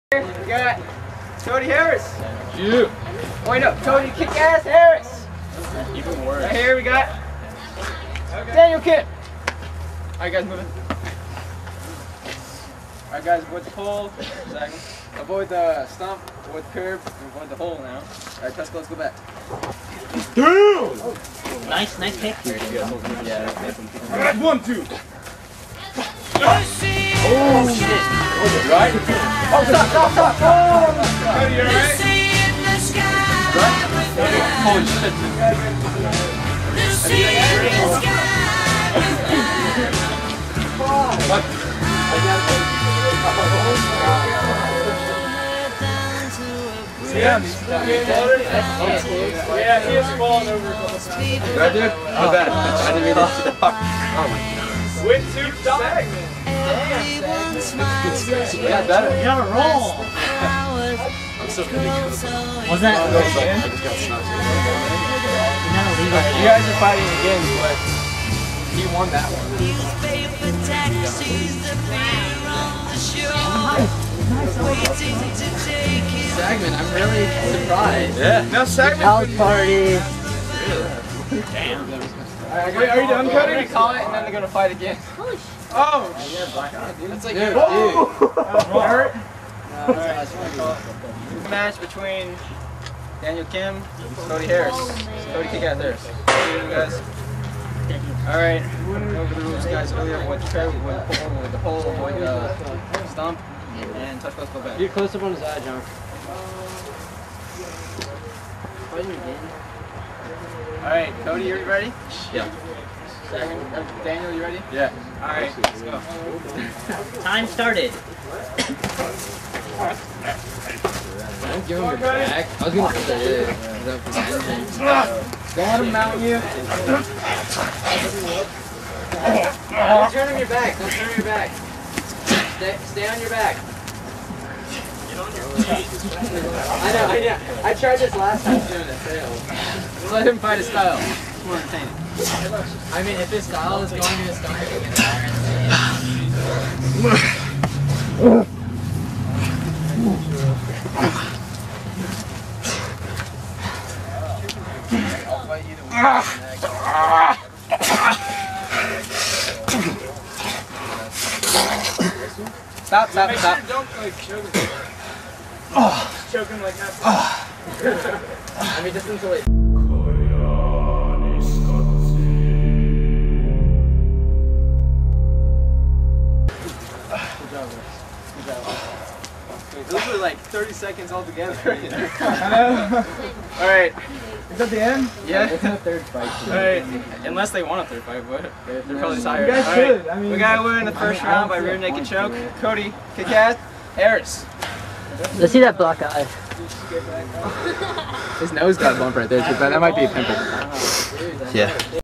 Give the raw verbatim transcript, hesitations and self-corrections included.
We got Cody Harris. You. Oh, wait, no, Cody Kick-Ass Harris. Even worse. Right here we got Daniel Kim. Alright guys, moving. Alright guys, avoid the pole. Second. Avoid the stump, avoid the curb, and avoid the hole now. Alright, Tesco, let's go back. Damn! Nice, nice pick. Yeah. One, two. Oh shit. Right? Oh, stop, stop, stop. Oh! Cody, you alright? Right? Holy shit. What? Yeah, Yeah, he is falling over a couple times. Did I do? Oh, bad. I didn't mean to. Oh my god. Went too fast. yeah, better. You have a roll. I'm so good. Was that? I just got snuck. You're not illegal. You guys are fighting again, but he won that one. Sagman, I'm really surprised. Yeah. No, Sagman. House party. Damn. Alright, Wait, are you done, Cody? We're gonna call it and then they're gonna fight again. Oh! It's like, Dude, dude. Hurt? Match between Daniel Kim, Cody Harris. Cody Kick-Ass Harris. You guys. Alright, went over the rules, guys, earlier. Avoid the curb, avoid the pole, avoid the hole, avoid the stump, and touch let's go back. Get close up on his eye, John. Fighting again. Alright, Cody, you ready? Yeah. Second, uh, Daniel, you ready? Yeah. Alright, let's go. Time started. Don't give him your back. I was gonna say it. Don't let him mount you. Don't turn on your back. Don't turn on your back. Stay, stay on your back. I know, I know. I tried this last time doing it. Failed. Let him fight his style. It's more entertaining. I mean, if his style is going to his stomach, it's more entertaining. Stop, stop, stop. Make sure don't like choke him. Oh. Choke him like that. Oh. I mean, just until it. Those were like thirty seconds altogether. Alright. Is that the end? Yeah. It's a third fight. Alright. Unless they want a third fight, but they're probably tired. You guys All should. right. I mean, we got a winner in the first round by rear naked choke. Cody Kick-Ass Harris. Let's see that black eye. His nose got a bump right there, too, but that might be a pimple. Yeah.